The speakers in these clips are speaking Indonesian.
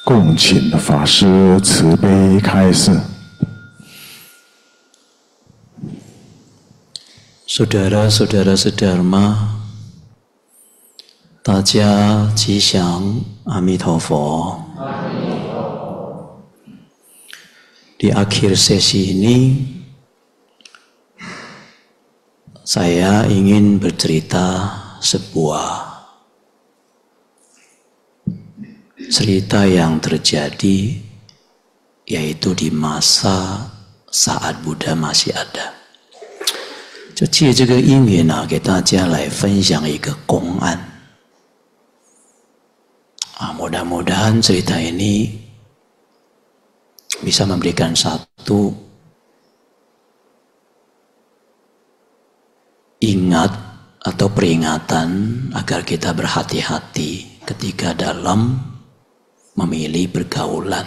恭请法师慈悲开示。 Saudara-saudara sedharma, 大家吉祥，阿弥陀佛。Di akhir sesi ini, saya ingin bercerita sebuah cerita yang terjadi, yaitu di masa saat Buddha masih ada. 就借这个因缘啊，给大家来分享一个公案。Mudah-mudahan cerita ini bisa memberikan satu ingat atau peringatan agar kita berhati-hati ketika dalam memilih pergaulan.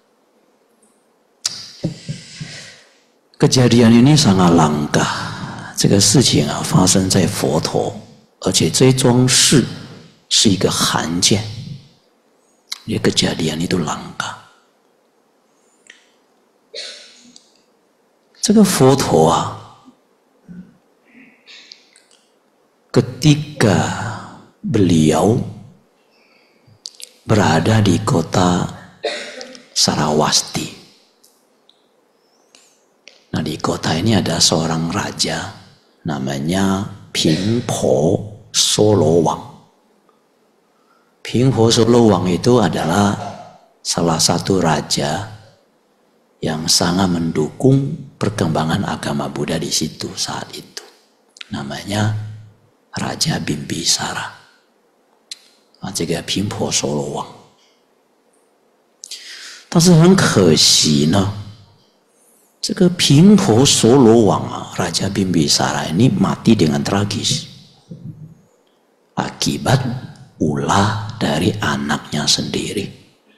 Kejadian ini sangat langka. 这个事情啊，发生在佛陀，而且这桩事是一个罕见。这个kejadian itu langka。这个佛陀啊，ketika beliau berada di kota Sarawasti. Nah, di kota ini ada seorang raja namanya Pingpo Solowang. Pingpo Solowang itu adalah salah satu raja yang sangat mendukung perkembangan agama Buddha di situ saat itu. Namanya Raja Bimbisara. Ini Pingpo Solowang. 但是很可惜呢，这个频婆娑罗王啊，Raja Bimbisara ini mati dengan tragis akibat ulah dari anaknya sendiri。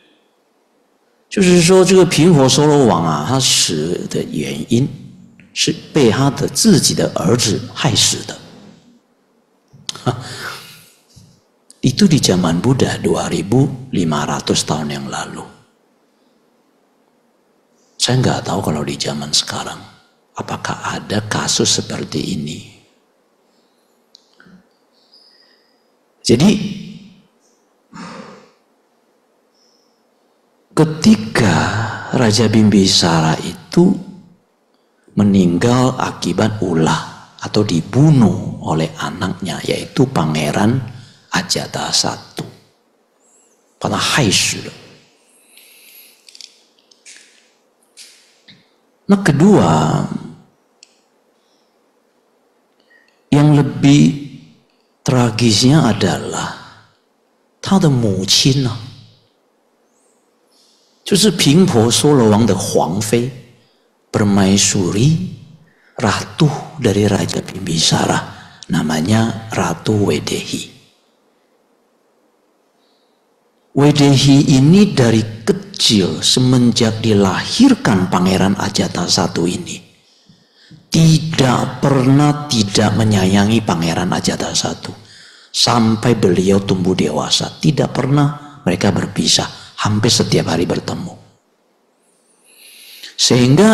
就是说，这个频婆娑罗王啊，他死的原因是被他的自己的儿子害死的。Itu di zaman Buddha 2500 tahun yang lalu. Saya nggak tahu kalau di zaman sekarang apakah ada kasus seperti ini. Jadi ketika Raja Bimbisara itu meninggal akibat ulah atau dibunuh oleh anaknya, yaitu Pangeran Ajatasattu, 把他害死了。Nah, kedua, yang lebih tragisnya adalah 他的母亲呢，就是频婆娑罗王的皇妃Permaisuri, ratu dari Raja Bimbisara, namanya Ratu Wedehi. Wedehi ini dari kecil semenjak dilahirkan Pangeran Ajatasattu ini tidak pernah tidak menyayangi Pangeran Ajatasattu sampai beliau tumbuh dewasa. Tidak pernah mereka berpisah, hampir setiap hari bertemu. Sehingga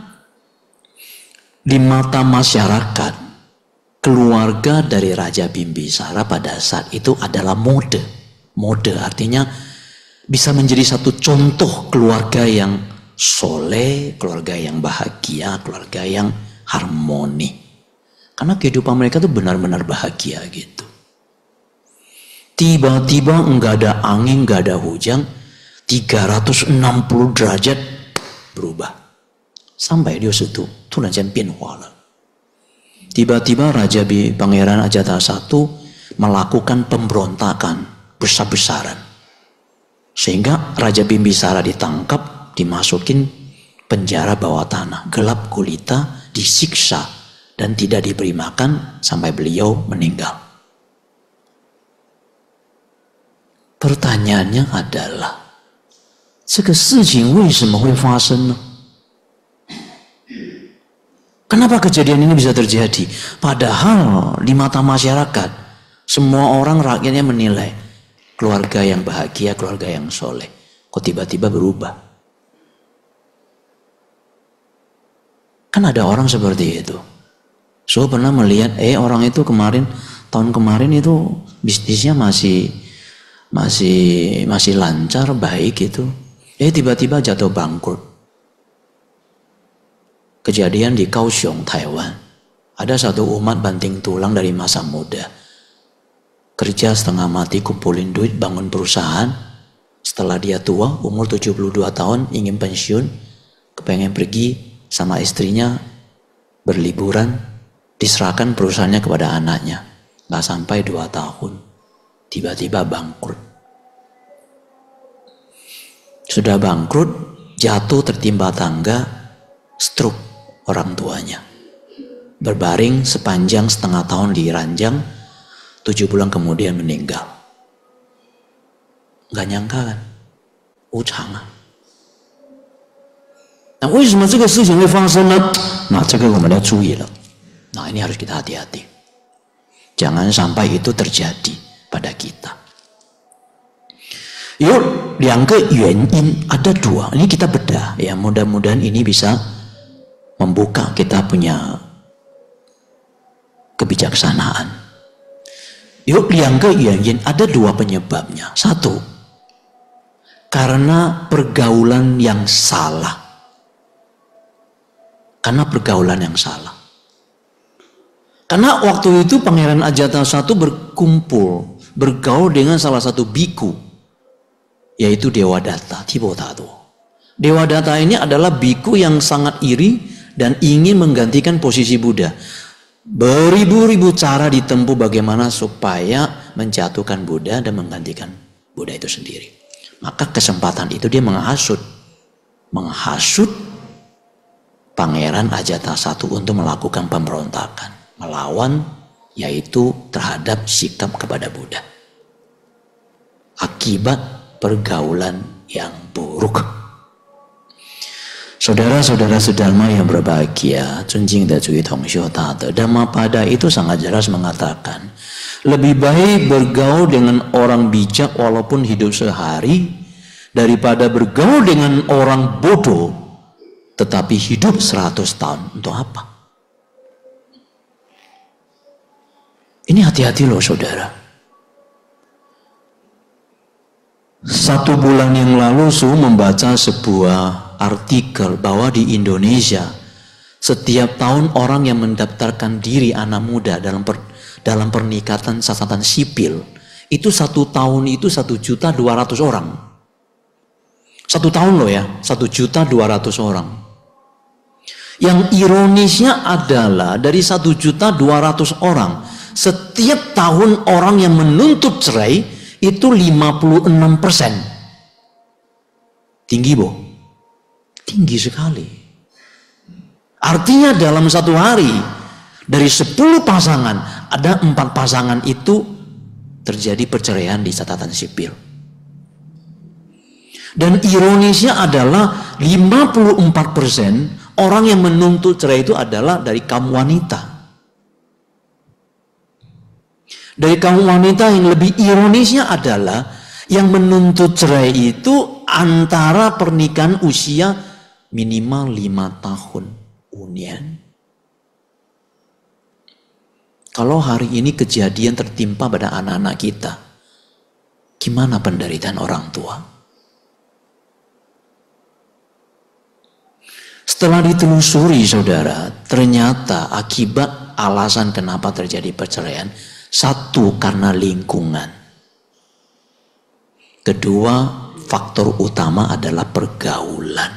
di mata masyarakat, keluarga dari Raja Bimbisara pada saat itu adalah mode. Mode artinya bisa menjadi satu contoh keluarga yang soleh, keluarga yang bahagia, keluarga yang harmoni. Karena kehidupan mereka itu benar-benar bahagia gitu. Tiba-tiba enggak ada angin, enggak ada hujan, 360 derajat berubah. Sampai di situ, 突然间变化了. Tiba-tiba Raja Pangeran Ajatasattu melakukan pemberontakan besar-besaran. Sehingga Raja Bimbisara ditangkap, dimasukin penjara bawah tanah, gelap gulita, disiksa, dan tidak diberi makan sampai beliau meninggal. Pertanyaannya adalah, 这个事情为什么会发生呢？ Kenapa kejadian ini bisa terjadi? Padahal di mata masyarakat, semua orang rakyatnya menilai keluarga yang bahagia, keluarga yang soleh. kok tiba-tiba berubah? Kan ada orang seperti itu. So pernah melihat, orang itu tahun kemarin itu bisnisnya masih lancar, baik gitu. Tiba-tiba jatuh bangkrut. Kejadian di Kaohsiung, Taiwan. Ada satu umat banting tulang dari masa muda. Kerja setengah mati, kumpulin duit, bangun perusahaan. Setelah dia tua, umur 72 tahun, ingin pensiun, kepengen pergi sama istrinya berliburan, diserahkan perusahaannya kepada anaknya. Gak sampai 2 tahun, tiba-tiba bangkrut. Sudah bangkrut, jatuh tertimpa tangga, stroke orang tuanya. Berbaring sepanjang setengah tahun di ranjang, 7 bulan kemudian meninggal. Gak nyangka kan? Wuchang啊。Nah, 为什么这个事情会发生呢？那这个我们要注意了。Nah, ini harus kita hati-hati. Jangan sampai itu terjadi pada kita. 有2个原因, ada 2. Ini kita bedah ya, mudah-mudahan ini bisa membuka kita punya kebijaksanaan. 有2个原因, ada 2 penyebabnya. 1, karena pergaulan yang salah. Karena pergaulan yang salah. Karena waktu itu Pangeran Ajatasattu bergaul dengan salah satu biku, yaitu Dewadatta, Tibotado. Dewadatta ini adalah biku yang sangat iri dan ingin menggantikan posisi Buddha. Beribu-ribu cara ditempuh bagaimana supaya menjatuhkan Buddha dan menggantikan Buddha itu sendiri. Maka kesempatan itu dia menghasut Pangeran Ajatasattu untuk melakukan pemberontakan, melawan, yaitu terhadap sikap kepada Buddha. Akibat pergaulan yang buruk. Saudara-saudara sedharma yang berbahagia, Zunjing de Zui Tongxiu Tade, Dhammapada itu sangat jelas mengatakan, lebih baik bergaul dengan orang bijak walaupun hidup sehari, daripada bergaul dengan orang bodoh tetapi hidup 100 tahun. Untuk apa? Ini hati-hati loh saudara. 1 bulan yang lalu Su membaca sebuah artikel bahwa di Indonesia setiap tahun orang yang mendaftarkan diri anak muda dalam pernikahan catatan sipil itu 1 tahun itu 1.200.000 orang. 1 tahun loh ya, 1.200.000 orang. Yang ironisnya adalah dari 1.200.000 orang, setiap tahun orang yang menuntut cerai itu 56%. Tinggi boh, tinggi sekali. Artinya dalam 1 hari dari 10 pasangan ada 4 pasangan itu terjadi perceraian di catatan sipil. Dan ironisnya adalah 54% orang yang menuntut cerai itu adalah dari kaum wanita. Dari kaum wanita yang lebih ironisnya adalah yang menuntut cerai itu antara pernikahan usia minimal 5 tahun. Unian. Kalau hari ini kejadian tertimpa pada anak-anak kita, gimana penderitaan orang tua? Setelah ditelusuri saudara, ternyata akibat alasan kenapa terjadi perceraian, 1 karena lingkungan. Kedua, faktor utama adalah pergaulan.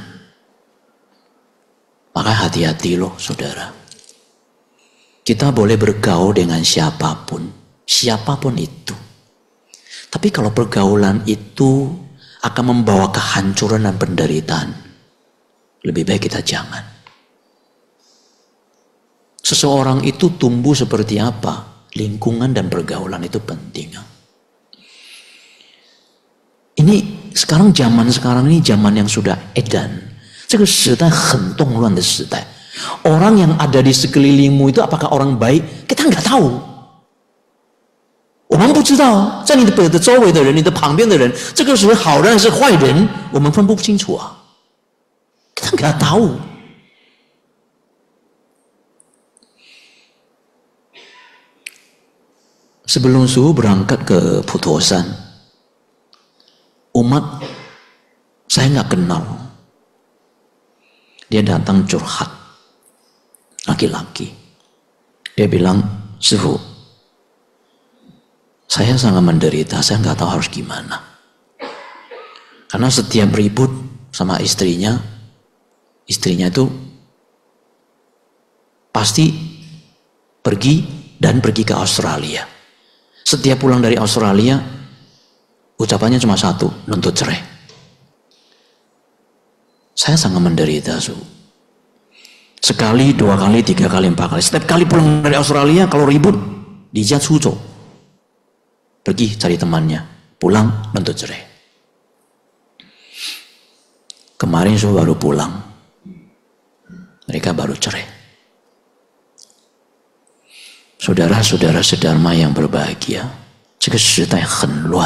Maka hati-hati loh saudara. Kita boleh bergaul dengan siapapun itu. Tapi kalau pergaulan itu akan membawa kehancuran dan penderitaan, lebih baik kita jangan. Seseorang itu tumbuh seperti apa? Lingkungan dan pergaulan itu penting. Ini zaman sekarang ini zaman yang sudah edan. 这个时代很动乱的时代. Orang yang ada di sekelilingmu itu apakah orang baik? Kita nggak tahu. 我们不知道，在你的周围的人，你的旁边的人，这个是好人还是坏人，我们分不清楚啊。kita nggak tahu. Sebelum suhu berangkat ke Putusan, umat saya nggak kenal. Dia datang curhat, laki-laki. Dia bilang, Suhu, saya sangat menderita, saya nggak tahu harus gimana. Karena setiap ribut sama istrinya itu pasti pergi ke Australia. Setiap pulang dari Australia, ucapannya cuma satu, nuntut cerai. Saya sangat menderita, Su. Sekali, 2 kali, 3 kali, 4 kali. Setiap kali pulang dari Australia, kalau ribut, dijat suco. Pergi cari temannya, pulang, nuntut cerai. Kemarin Su baru pulang. Mereka baru cerai. Saudara-saudara sedharma yang berbahagia, 这个时代很乱.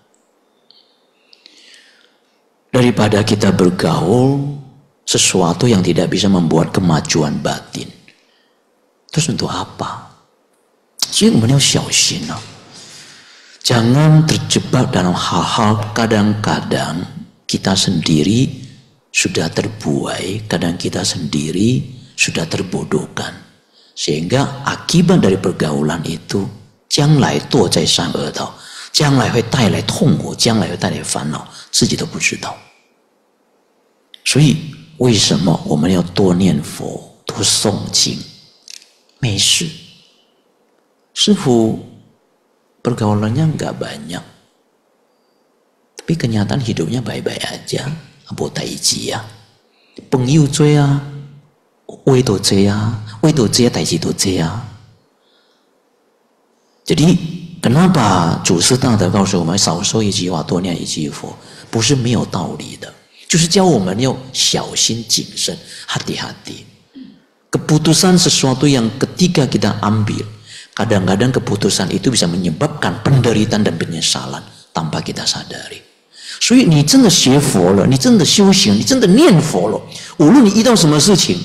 Daripada kita bergaul sesuatu yang tidak bisa membuat kemajuan batin, terus untuk apa? 所以我们要小心啊， jangan terjebak dalam hal-hal kadang-kadang kita sendiri sudah terbuai, kadang kita sendiri sudah terbodohkan. Sehingga akibat dari pergaulan itu, 将来堕在善恶道， 将来会带来痛苦， 将来会带来烦恼， 自己都不知道。所以为什么我们要多念佛，多诵经？没事，师父pergaulannya enggak banyak, tapi kenyataan hidupnya baik-baik aja, apa taiji ya, 朋友多啊，话都多啊，话都多，代志都多啊。Jadi kenapa祖师大德告诉我们少说一句话，多念一句佛，不是没有道理的，就是教我们要小心谨慎， hati-hati. Keputusan sesuatu yang ketika kita ambil, kadang-kadang keputusan itu bisa menyebabkan penderitaan dan penyesalan tanpa kita sadari. 所以你真的学佛了，你真的修行，你真的念佛了，无论你遇到什么事情，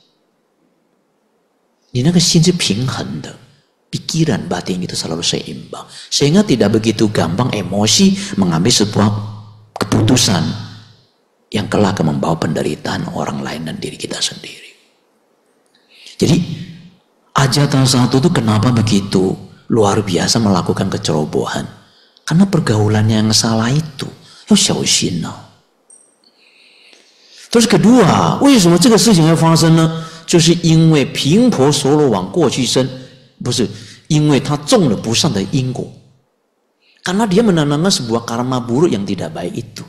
你那个心是平衡的， pikiran batin itu selalu seimbang, sehingga tidak begitu gampang emosi mengambil sebuah keputusan yang kelak akan membawa penderitaan orang lain dan diri kita sendiri. Jadi Ajatasattu itu kenapa begitu luar biasa melakukan kecerobohan? Karena pergaulannya yang salah itu.要小心啊。Terus kedua, 为什么这个事情要发生呢？就是因为频婆娑罗王过去生，不是因为他种了不善的因果， karena dia menanamkan sebuah karma buruk yang tidak baik itu.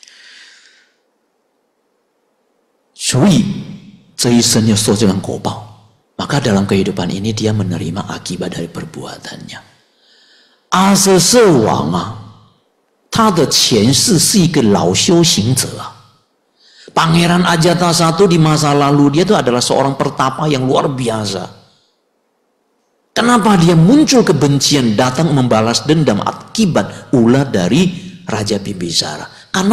所以这一生要受这样果报， maka dalam kehidupan ini dia menerima akibat dari perbuatannya. 阿阇瑟王啊，他的前世是一个老修行者啊。 Pangeran Ajatasattu di masa lalu dia itu adalah seorang pertapa yang luar biasa. Kenapa dia muncul kebencian, datang membalas dendam akibat ulah dari Raja Bimbisara? Karena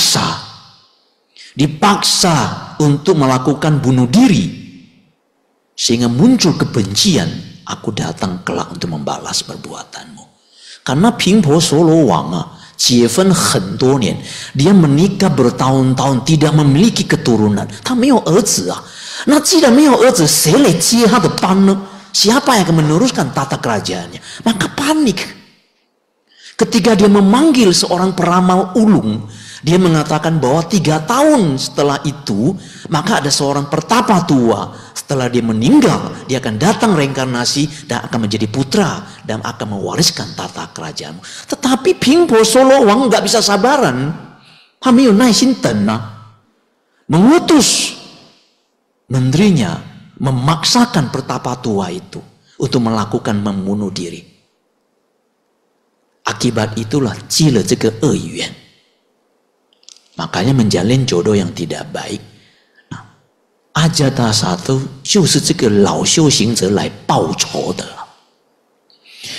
dipaksa untuk melakukan bunuh diri, sehingga muncul kebencian. Aku datang kelak untuk membalas perbuatanmu. Karena Pingpo Solo Wang 结婚很多年， dia menikah bertahun-tahun tidak memiliki keturunan， 他没有儿子啊。那既然没有儿子，谁来接他的班呢？ Siapa yang akan meneruskan tata kerajaannya? Maka panik. Ketika dia memanggil seorang peramal ulung, dia mengatakan bahwa 3 tahun setelah itu, maka ada seorang pertapa tua. Setelah dia meninggal, dia akan datang reinkarnasi dan akan menjadi putra dan akan mewariskan tata kerajaanmu. Tetapi Pingpo Solo Wang nggak bisa sabaran, mengutus menterinya memaksakan pertapa tua itu untuk melakukan membunuh diri. Akibat itulah cile zhe yuan. Makanya menjalin jodoh yang tidak baik. Ajatasattu 就是这个老修行者来报仇的。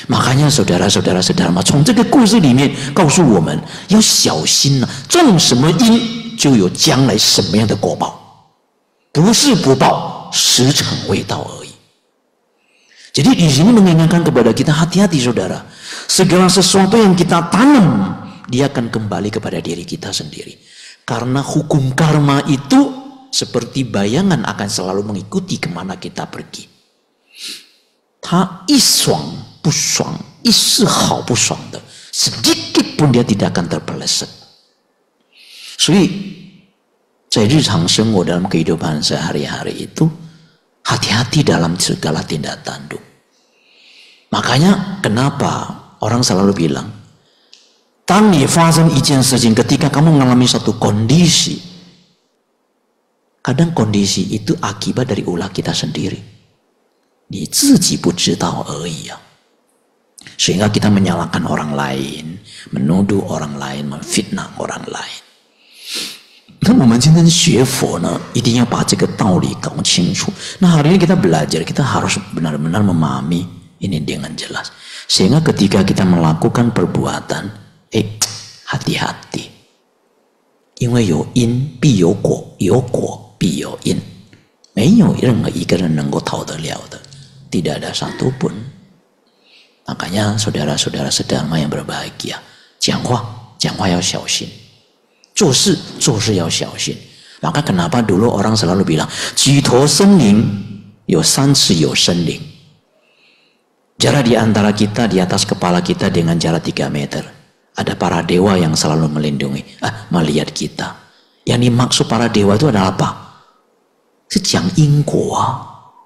Makanya saudara-saudara sedharma，从这个故事里面告诉我们要小心啊，种什么因就有将来什么样的果报，不是不报，时辰未到而已。Jadi di sini mengingatkan kepada kita hati-hati saudara, segala sesuatu yang kita tanam dia akan kembali kepada diri kita sendiri. Karena hukum karma itu seperti bayangan akan selalu mengikuti kemana kita pergi. 他一爽不爽，一丝好不爽的 sedikit pun dia tidak akan terpeleset. 所以在日常生活dalam kehidupan sehari-hari itu hati-hati dalam segala tindak tanduk. Makanya kenapa orang selalu bilang, 当你发生一件事情 ketika kamu mengalami satu kondisi, kadang kondisi itu akibat dari ulah kita sendiri. 你自己不知道而已啊。Sehingga kita menyalahkan orang lain, menuduh orang lain, memfitnah orang lain. 那我们今天学佛呢，一定要把这个道理搞清楚。那hari ini kita belajar, kita harus benar-benar memahami ini dengan jelas. Sehingga ketika kita melakukan perbuatan, hati-hati. 因为有因必有果，有果必有因，没有任何一个人能够逃得了的。 Tidak ada satupun. Makanya saudara-saudara sedharma yang berbahagia, 讲话要小心，做事要小心。Maka kenapa dulu orang selalu bilang, 举头生灵有3尺有生灵. Jarak di antara kita, di atas kepala kita dengan jarak 3 meter. Ada para dewa yang selalu melindungi, melihat kita. Yang dimaksud para dewa itu adalah apa? 是讲因果啊。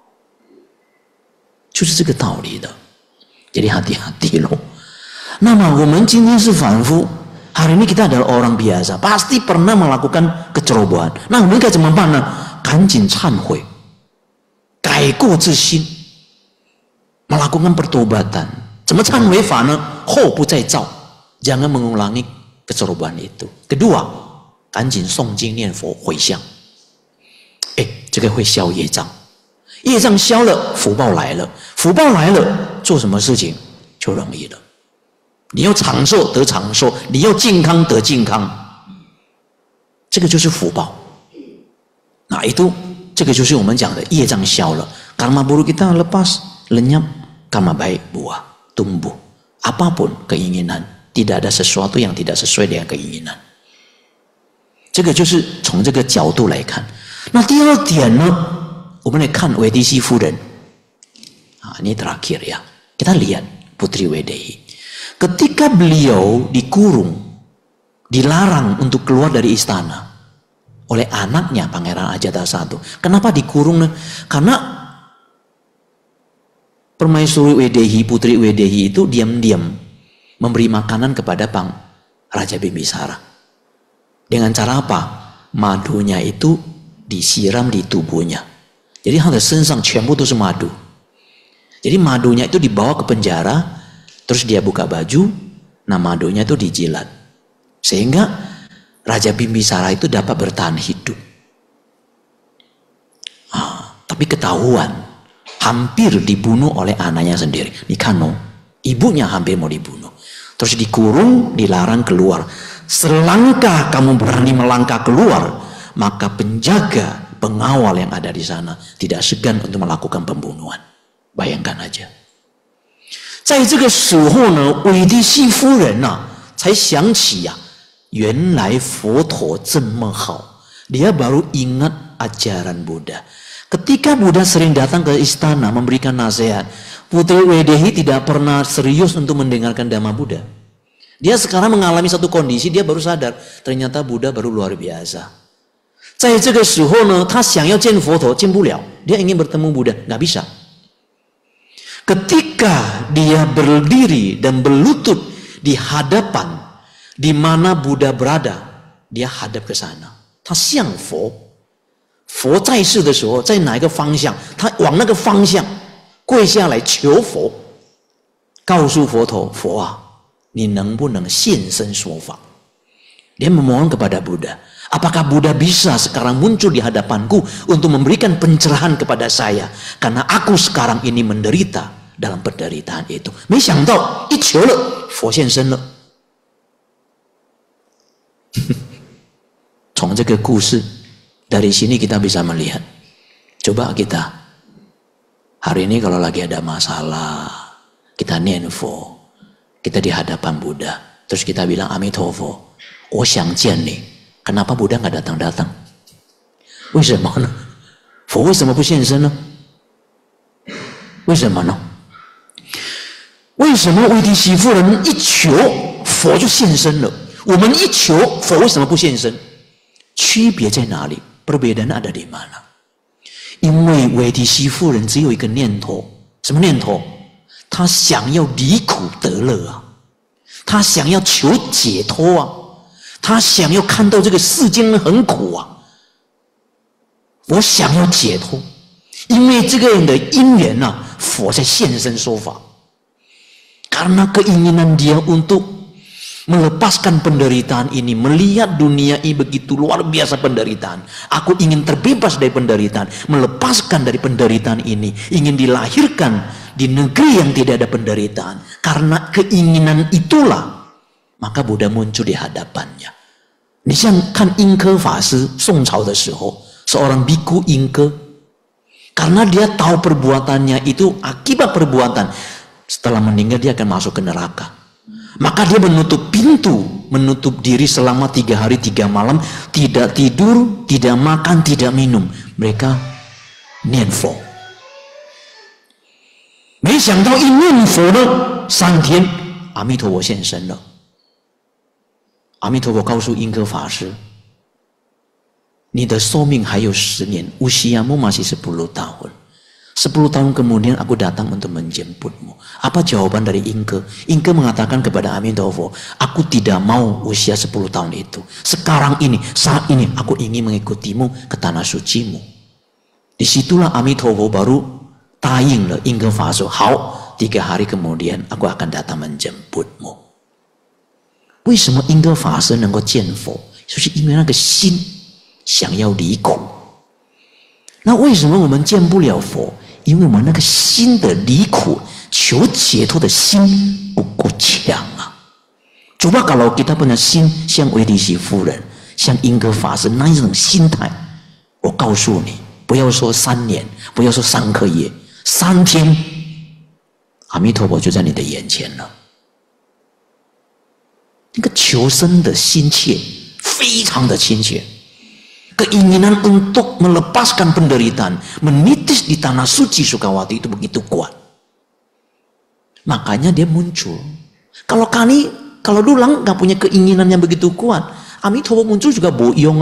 就是这个道理的， jadi hati-hati loh. 那么我们今天是凡夫， hari ini kita adalah orang biasa, pasti pernah melakukan kecerobohan. Nah,我们该怎么办呢？赶紧忏悔，改过自新， melakukan pertobatan. 怎么忏悔法呢？后不再造， jangan mengulangi kecerobohan itu. Kedua， 赶紧诵经念佛回向，这个会消业障。 业障消了，福报来了，福报来了，做什么事情就容易了。你要长寿得长寿，你要健康得健康，这个就是福报。Nah itu， 这个就是我们讲的业障消了， karma buruk kita lepas lenyap, karma baik buah tumbuh. Apapun keinginan, tidak ada sesuatu yang tidak sesuai dengan keinginan. 这个就是从这个角度来看。那第二点呢？ 我们来看维迪西夫人，ini terakhir ya. Kita lihat Putri Wedehi. Ketika beliau dikurung, dilarang untuk keluar dari istana oleh anaknya Pangeran Ajatasattu. Kenapa dikurung? Karena Permaisuri Wedehi, Putri Wedehi itu diam-diam memberi makanan kepada Raja Bimbisara. Dengan cara apa? Madunya itu disiram di tubuhnya. Jadi 他的身上全部都是 madu. Jadi madunya itu dibawa ke penjara, terus dia buka baju, nah madunya itu dijilat. Sehingga Raja Bimbisara itu dapat bertahan hidup. Tapi ketahuan, hampir dibunuh oleh anaknya sendiri. Nikano, ibunya hampir mau dibunuh. Terus dikurung, dilarang keluar. Selangkah kamu berani melangkah keluar, maka penjaga pengawal yang ada di sana tidak segan untuk melakukan pembunuhan. Bayangkan aja. 在这个时候呢，韦迪西夫人才想起呀，原来佛陀这么好。Dia baru ingat ajaran Buddha. Ketika Buddha sering datang ke istana memberikan nasihat, Putri Wedehi tidak pernah serius untuk mendengarkan Dhamma Buddha. Dia sekarang mengalami satu kondisi, dia baru sadar, ternyata Buddha baru luar biasa. 在这个时候呢，他想要见佛陀，见不了。Dia ingin bertemu Buddha, nggak bisa. Ketika dia berdiri dan berlutut di hadapan di mana Buddha berada, dia hadap ke sana. 他向佛，佛在世的时候，在哪一个方向，他往那个方向跪下来求佛，告诉佛陀，佛啊，你能不能现身说法？ Dia memohon kepada Buddha. Apakah Buddha bisa sekarang muncul di hadapanku untuk memberikan pencerahan kepada saya? Karena aku sekarang ini menderita. dalam penderitaan itu. 没想到一求了，佛现身了。从这个故事 dari sini kita bisa melihat. Coba kita hari ini kalau lagi ada masalah, kita nianfo, kita di hadapan Buddha, terus kita bilang Amitofo, 我想见你. Kenapa Buddha nggak datang-datang? 为什么呢？佛为什么不现身呢？为什么呢？为什么维提西夫人一求佛就现身了？我们一求佛为什么不现身？区别在哪里？ Perbedaan ada di mana? 因为维提西夫人只有一个念头，什么念头？她想要离苦得乐啊，她想要求解脱啊，她想要看到这个世间很苦啊，我想要解脱，因为这个人的因缘啊，佛在现身说法。Karena keinginan dia untuk melepaskan penderitaan ini, melihat dunia ini begitu luar biasa penderitaan. Aku ingin terbebas dari penderitaan, melepaskan dari penderitaan ini, ingin dilahirkan di negeri yang tidak ada penderitaan. Karena keinginan itulah, maka Buddha muncul di hadapannya. 你像看英科法师宋朝的时候， seorang biku ingke, karena dia tahu perbuatannya itu akibat perbuatan, setelah meninggal dia akan masuk ke neraka. Maka dia menutup pintu, menutup diri selama 3 hari 3 malam, tidak tidur, tidak makan, tidak minum. Mereka nianfo. 没想到一念佛呢，3天，阿弥陀佛现身了。阿弥陀佛告诉英科法师， 你的寿命还有10年, usiamu masih 10 tahun. 10 tahun kemudian aku datang untuk menjemputmu. Apa jawaban dari Inke? Inke mengatakan kepada Amitofo, aku tidak mau usia 10 tahun itu. Sekarang ini, saat ini aku ingin mengikutimu ke tanah sucimu. Disitulah Amitofo baru taying le Inke Faso. Hao, 3 hari kemudian aku akan datang menjemputmu. 为什么英歌法师能够见佛？就是因为那个心 想要离苦。那为什么我们见不了佛？因为我们那个心的离苦、求解脱的心不够强啊。Coba kalau kita punya心像维提西夫人、像英歌法师那一种心态，我告诉你，不要说3年，不要说3个月，3天，阿弥陀佛就在你的眼前了。那个求生的心切，非常的亲切。 Keinginan untuk melepaskan penderitaan, menitis di tanah suci Sukawati itu begitu kuat. Makanya dia muncul. Kalau Dulang nggak punya keinginan yang begitu kuat, Amitofo muncul juga boyong.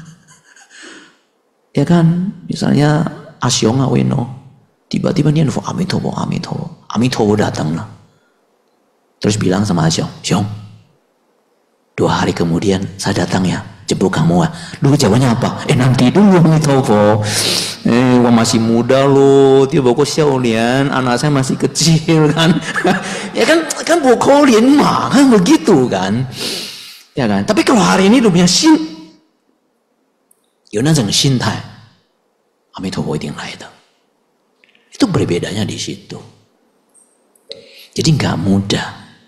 Ya kan, misalnya Asyonga Weno, tiba-tiba dia nelfon Amitofo, Amitofo datang lah. Terus bilang sama Asyong, Syong, 2 hari kemudian saya datang ya. Jemput kamu ah. Dulu jawabannya apa? Nanti dulu Amitofo. Wah masih muda loh. Dia bawa xiaolian. Anak saya masih kecil kan. Ya kan bawa kolian mah kan begitu kan. Ya kan. Tapi kalau hari ini lu punya心，有那种心态，阿弥陀佛一定来的。Itu berbedanya di situ. Jadi nggak mudah.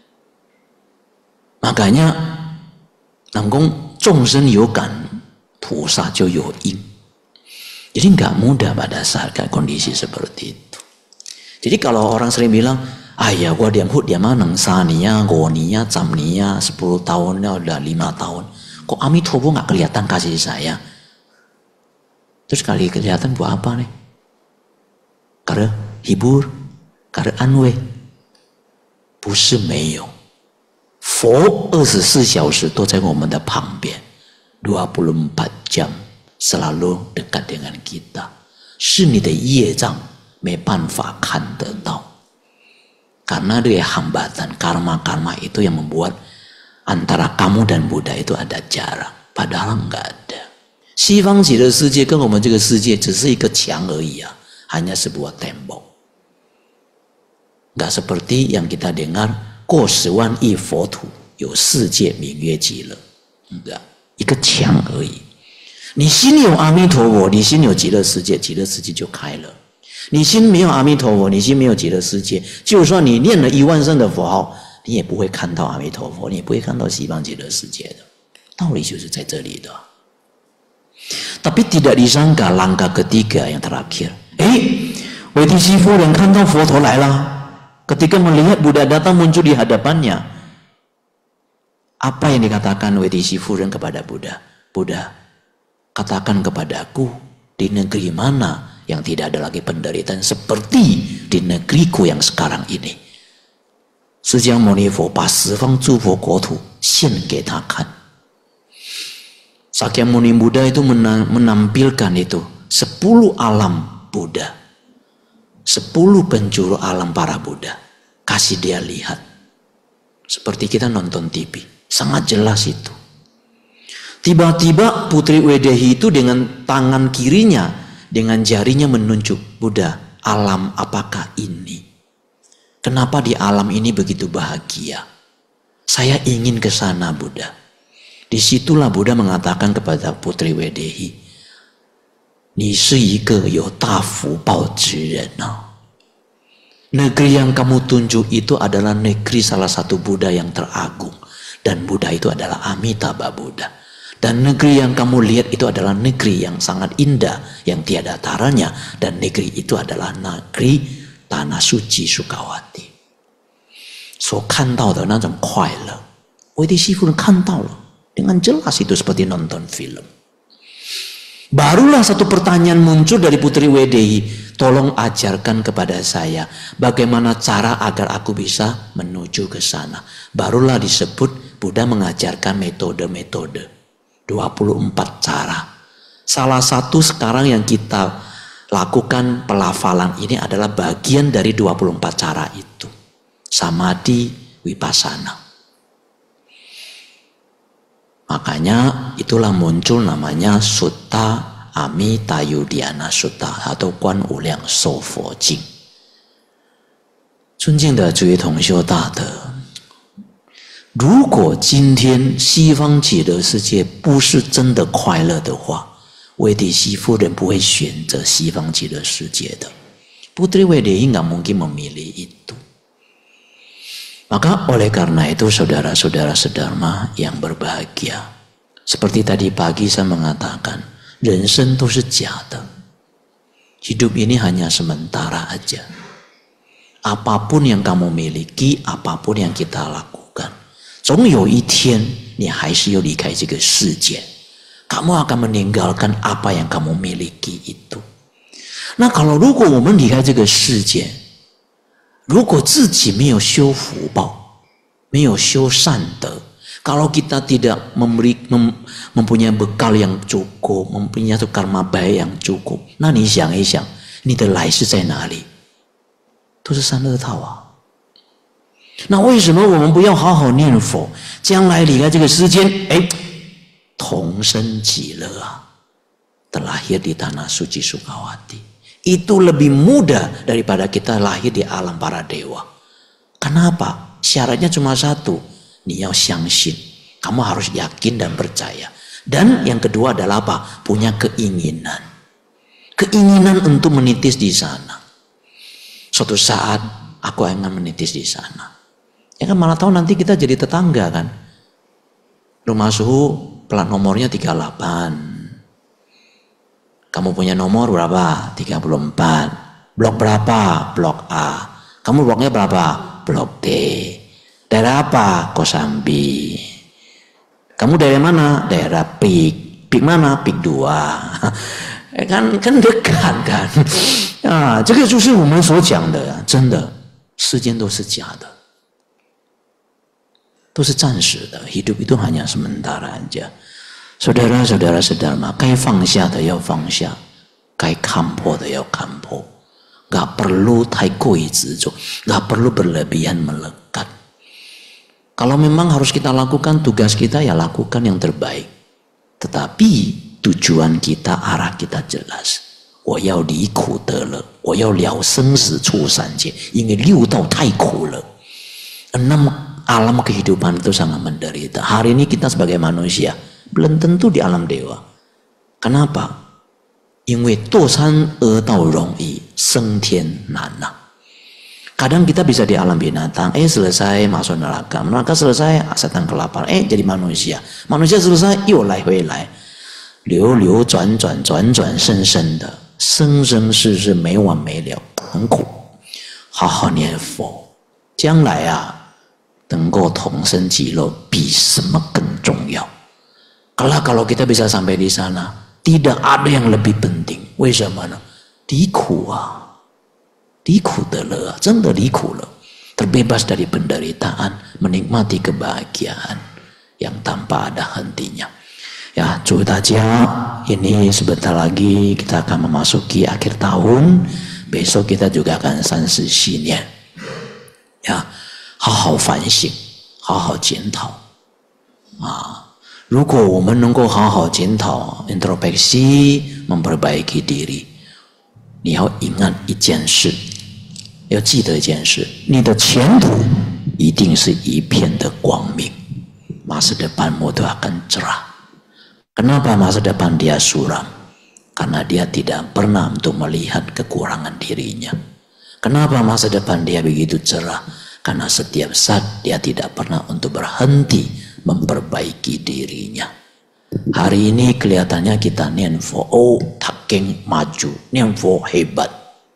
Makanya nanggung 众生有感，菩萨就有因。Jadi nggak mudah pada saat kondisi seperti itu. Jadi kalau orang sering bilang, ya gua diam nang sania, gonia, camnia, 10 tahunnya udah 5 tahun. Kok Amitofo nggak kelihatan kasih saya? Terus kali kelihatan buat apa nih? Karena hibur, karena anwe. 不是没有。 佛24小时都在我们的旁边 ，24 jam selalu dekat dengan kita， 是你的业障没办法看得到， karena dia hambatan karma-karma itu yang membuat antara kamu dan Buddha itu ada jarak， padahal enggak ada。西方极乐世界跟我们这个世界只是一个墙而已啊， hanya sebuah tembok， enggak seperti yang kita dengar。 过10万亿佛土有世界名曰极乐，一个墙而已。你心有阿弥陀佛，你心有极乐世界，极乐世界就开了。 你心没有阿弥陀佛，你心没有极乐世界，就算你念了10000声的佛号，你也不会看到阿弥陀佛，你也不会看到西方极乐世界的。道理就是在这里的。Tapi tidak disangka langkah ketiga yang terakhir. Waitisi夫人看到佛陀来了， ketika melihat Buddha datang muncul di hadapannya, apa yang dikatakan Waitisi夫人 kepada Buddha? Buddha, katakan kepadaku di negeri mana yang tidak ada lagi penderitaan seperti di negeriku yang sekarang ini. 释迦牟尼佛把十方诸佛国土献给他看。Sakyamuni Buddha itu menampilkan itu 10 alam Buddha, 10 penjuru alam para Buddha, kasih dia lihat. Seperti kita nonton TV, sangat jelas itu. Tiba-tiba Putri Wedehi itu dengan tangan kirinya, dengan jarinya menunjuk, Buddha, alam apakah ini? Kenapa di alam ini begitu bahagia? Saya ingin ke sana, Buddha. Disitulah Buddha mengatakan kepada Putri Wedehi, Ni shi yi ge you da fu bao zhi ren. Negeri yang kamu tunjuk itu adalah negeri salah satu Buddha yang teragung. Dan Buddha itu adalah Amitabha Buddha. Dan negeri yang kamu lihat itu adalah negeri yang sangat indah, yang tiada taranya. Dan negeri itu adalah negeri Tanah Suci Sukawati. So 看到的那种快乐，维迪西夫人看到了。Dengan jelas itu seperti nonton film. Barulah satu pertanyaan muncul dari Putri Wedehi. Tolong ajarkan kepada saya bagaimana cara agar aku bisa menuju ke sana. Barulah disebut Buddha mengajarkan metode-metode. 24 cara. Salah satu sekarang yang kita lakukan pelafalan ini adalah bagian dari 24 cara itu. Samadhi, Vipassana. Makanya itulah muncul namanya Sutta Amitayudhyana Sutta atau Guan Wuliang Shou Jing. 尊敬的诸位同修大德，如果今天西方极乐世界不是真的快乐的话，维迪西夫人不会选择西方极乐世界的。Putri Wedehi nggak mungkin memilih itu. Maka oleh karena itu saudara-saudara sedharma yang berbahagia, seperti tadi pagi saya mengatakan, 人生都是假的, hidup ini hanya sementara aja. Apapun yang kamu miliki, apapun yang kita lakukan, 总有一天你还是要离开这个世界, kamu akan meninggalkan apa yang kamu miliki itu. Nah kalau 如果我们离开这个世界， 如果自己没有修福报，没有修善德， kalau kita tidak mempunyai bekal yang cukup, mempunyai karma baik yang cukup, 那你想一想，你的来世在哪里？都是三恶道啊。那为什么我们不要好好念佛，将来离开这个世间，同生极乐啊， terlahir di tanah suci Sukawati. Itu lebih mudah daripada kita lahir di alam para dewa. Kenapa? Syaratnya cuma satu. 你要相信, kamu harus yakin dan percaya. Dan yang kedua adalah apa? Punya keinginan. Keinginan untuk menitis di sana. Suatu saat aku ingin menitis di sana. Ya kan malah tahu nanti kita jadi tetangga kan. Rumah suhu plat nomornya 38. Kamu punya nomor berapa? 34. Blok berapa? Blok A. Kamu bloknya berapa? Blok D. Daerah apa? Kosambi. Kamu daerah mana? Daerah Pik. Pik mana? Pik 2. kan dekat kan. 这个就是我们所讲的，真的，世间都是假的，都是暂时的， hidup itu hanya sementara aja. Saudara-saudara sedharma, 该放下的要放下， 该看破的要看破， gak perlu 太过于执着， gak perlu berlebihan melekat. Kalau memang harus kita lakukan tugas kita, ya lakukan yang terbaik. Tetapi tujuan kita, arah kita jelas. 我要离苦得乐， 我要了生死出三界， 因为六道太苦了。 6 alam kehidupan itu sangat menderita. Hari ini kita sebagai manusia belum tentu di alam dewa. Kenapa? 因为堕三恶道容易， 升天难呐。Kadang kita bisa di alam binatang, selesai masuk neraka selesai, setan kelaparan, jadi manusia selesai又来回来，流流转转，转转生生的，生生世世没完没了，很苦。好好念佛，将来能够同生极乐，比什么更重要。Kalau kita bisa sampai di sana, tidak ada yang lebih penting. 为什么呢？离苦离苦得乐，真的离苦了， terbebas dari penderitaan, menikmati kebahagiaan yang tanpa ada hentinya. Ya, 祝大家 ini sebentar lagi kita akan memasuki akhir tahun, besok kita juga akan30新年， ya， 好好反省，好好检讨如果我们能够好好检讨 introspeksi memperbaiki diri， 你要ingat一件事，要记得一件事，你的前途一定是一片的光明， masa depanmu itu akan cerah. Kenapa masa depan dia suram? Karena dia tidak pernah untuk melihat kekurangan dirinya. Kenapa masa depan dia begitu cerah? Karena setiap saat dia tidak pernah untuk berhenti memperbaiki dirinya. Hari ini kelihatannya kita nianfo, taking maju, nianfo hebat.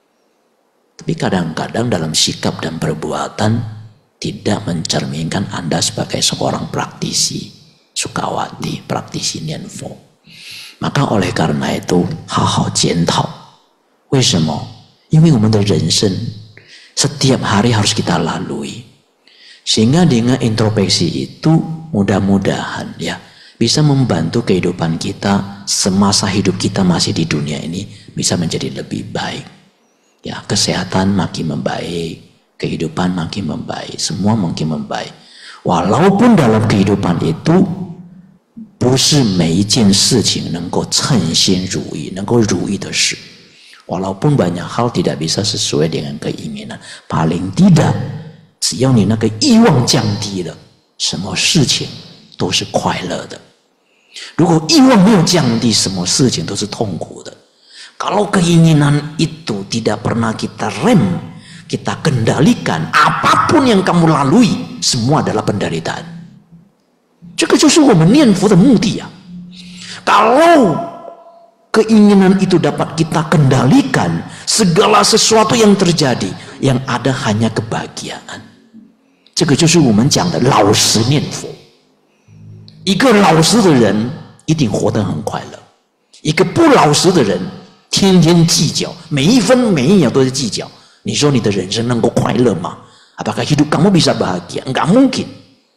Tapi kadang-kadang dalam sikap dan perbuatan tidak mencerminkan Anda sebagai seorang praktisi sukawati, praktisi nianfo. Maka oleh karena itu, 好好检讨。为什么？因为我们的人生 setiap hari harus kita lalui. Sehingga dengan introspeksi itu mudah-mudahan ya bisa membantu kehidupan kita semasa hidup kita masih di dunia ini bisa menjadi lebih baik. Ya, kesehatan makin membaik, kehidupan makin membaik, semua makin membaik. Walaupun dalam kehidupan itu 不是每一件事情能够称心如意，能够如意的事。Walaupun banyak hal tidak bisa sesuai dengan keinginan, paling tidak 只要你那个欲望降低了，什么事情都是快乐的。如果欲望没有降低，什么事情都是痛苦的。Kalau keinginan itu tidak pernah kita rem, kita kendalikan, apapun yang kamu lalui, semua adalah penderitaan. 这个就是我们念佛的目的啊。Kalau keinginan itu dapat kita kendalikan, segala sesuatu yang terjadi, yang ada hanya kebahagiaan. 这个就是我们讲的老实念佛。一个老实的人一定活得很快乐，一个不老实的人天天计较，每一分每一秒都在计较。你说你的人生能够快乐吗？ Apakah hidup kamu bisa bahagia? Enggak mungkin.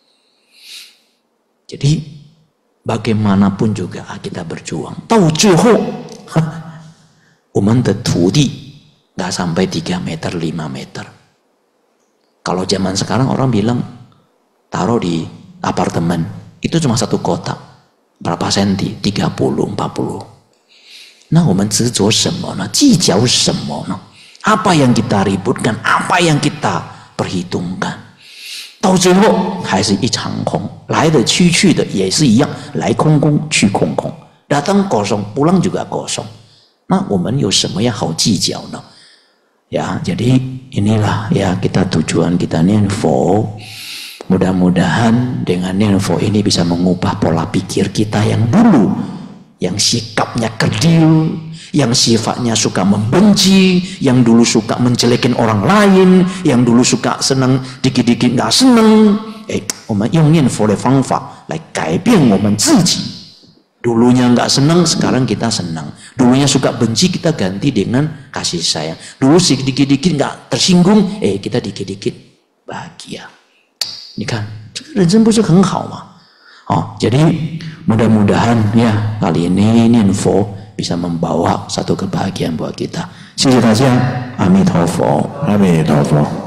Jadi bagaimanapun juga kita berjuang, 到最后我们的土地nggak sampai 3 meter 5 meter. Kalau zaman sekarang orang bilang taruh di apartemen itu cuma 1 kotak, berapa senti? 30, 40. 那我们执着什么呢？计较什么呢？ Apa yang kita ributkan? Apa yang kita perhitungkan? 到最后还是一场空，来的去的也是一样，来空空去空空， datang kosong pulang juga kosong. 那我们有什么样好计较呢？ Ya, jadi inilah ya kita tujuan kita nianfo. Mudah-mudahan dengan nianfo ini bisa mengubah pola pikir kita yang dulu, yang sikapnya kerdil, yang sifatnya suka membenci, yang dulu suka menjelekin orang lain, yang dulu suka senang dikit-dikit nggak senang. 我们用念佛的方法来改变我们自己。Dulunya nggak senang, sekarang kita senang. Dulunya suka benci, kita ganti dengan kasih sayang. Dulu sedikit-dikit nggak tersinggung, kita dikit-dikit bahagia. Ini kan, 人生不是很好吗？ jadi mudah-mudahan ya kali ini nianfo bisa membawa satu kebahagiaan buat kita. 谢谢大家，阿弥陀佛，阿弥陀佛。